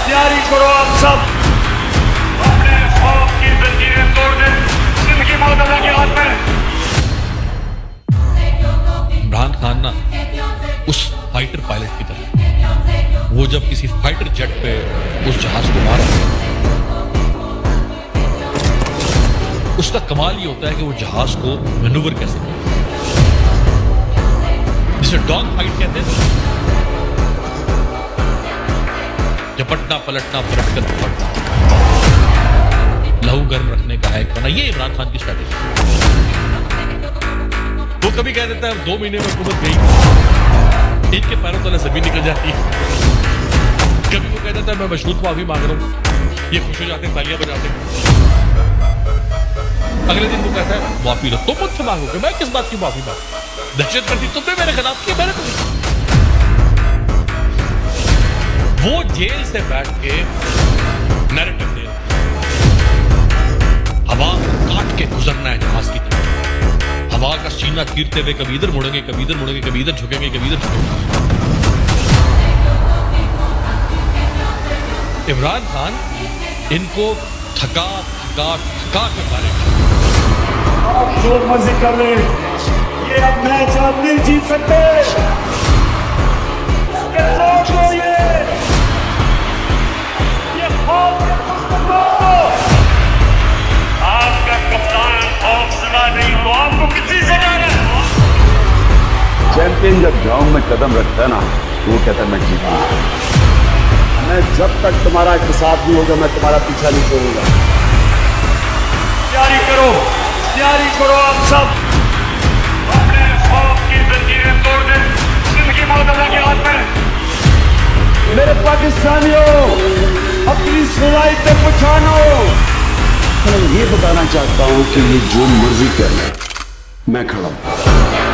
तैयारी करो आप सब, अपने खौफ की जंजीरें तोड़ दें, जिंदगी मौत अल्लाह के हाथ में। इमरान खान ना उस फाइटर पायलट की तरह, वो जब किसी फाइटर जेट पे उस जहाज को मारा, उसका कमाल ये होता है कि वो जहाज को मैनूवर कैसे करे, जिसे डॉग फाइट कहते हैं, झपटना पलटना पलट कर पलटना, लहू गर्म रखने का है करना, ये इमरान खान की स्ट्रैटेजी। वो कभी कह देता है 2 महीने में हुकूमत गई, इनके पैरों तले जमीन निकल जाती है। कभी वो कह देता है मैं मशहूर को माफी मांग रहा हूं, ये खुश हो जाते हैं, तालियां बजाते हैं। अगले दिन वो कहता है माफी लो, तुम मुझसे मांगोगे, मैं किस बात की माफी मांगू? दहशतगर्दी तुमने मेरे खिलाफ की, मैंने तुम्हें। वो जेल से बैठ के नैरेटिव दे, हवा काट के गुजरना है जहाज की तरफ, हवा का सीना चीरते हुए कभी इधर मुड़ेंगे, कभी इधर मुड़ेंगे, कभी इधर झुकेंगे, कभी इधर झुकेंगे। इमरान खान इनको थका थका थका के मारेगा। आप जो मर्जी कर ले, ये अब मैच आप नहीं जीत सकते। आपका कप्तान हौसला नहीं तो आपको किसी से जाना है। चैंपियन जब ग्राउंड में कदम रखता है ना, तो वो कहता है मैं जीतूंगा। मैं जब तक तुम्हारा हिसाब नहीं होगा, मैं तुम्हारा पीछा नहीं छोड़ूंगा। तैयारी करो आप सब, अपने खौफ की जंजीरें तोड़ दें, जिंदगी मौत अल्लाह के हाथ में। मेरे पाकिस्तानियों, अपनी सुनाई पे पहचानो। मैं ये बताना चाहता हूं कि ये जो मर्जी कर ले, मैं खड़ा हूं।